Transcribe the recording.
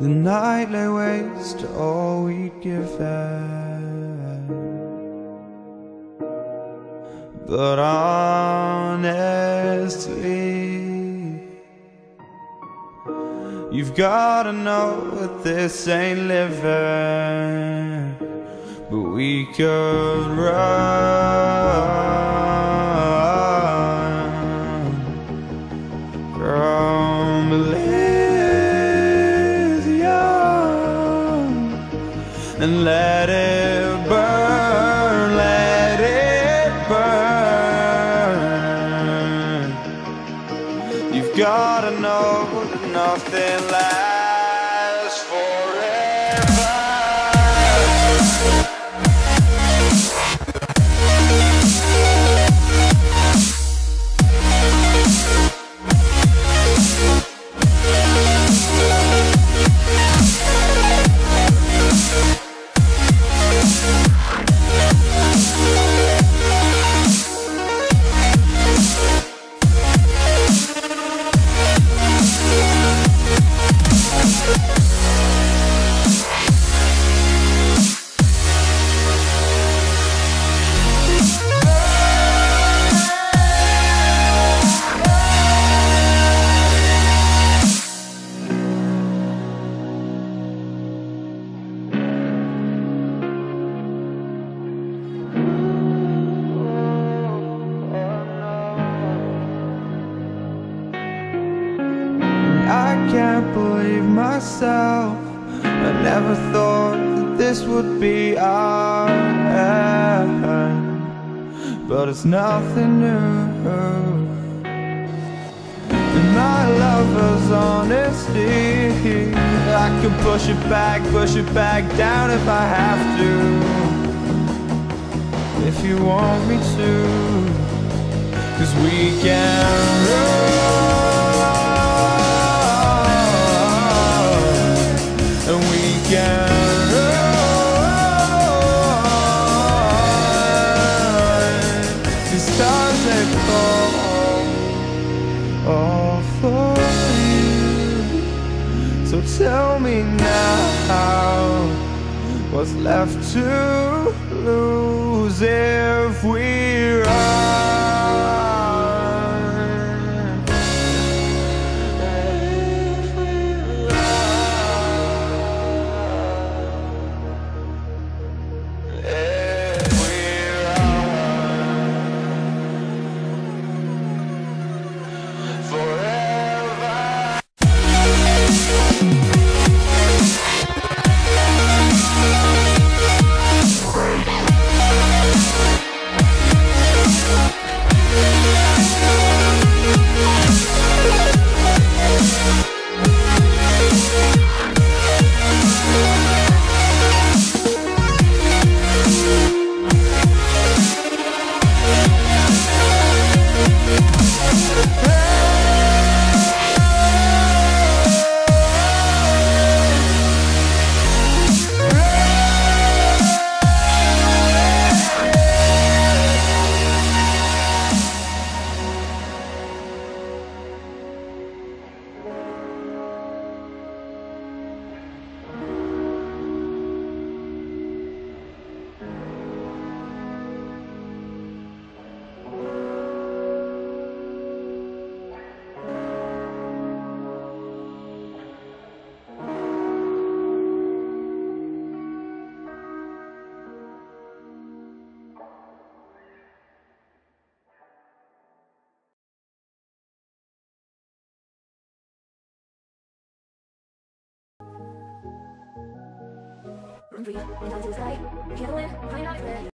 The night lay waste to all we'd given, but honestly, you've gotta know that this ain't living. But we could run from Elysium and let it burn, let it burn. You've gotta know that nothing lasts forever. I can't believe myself. I never thought that this would be our end, but it's nothing new. And my lover's honesty, I can push it back down if I have to, if you want me to. 'Cause we can run, and we can run. These stars they fall all for you. So tell me now, what's left to lose if we run? Run free, into the sky, candle lit, flying out of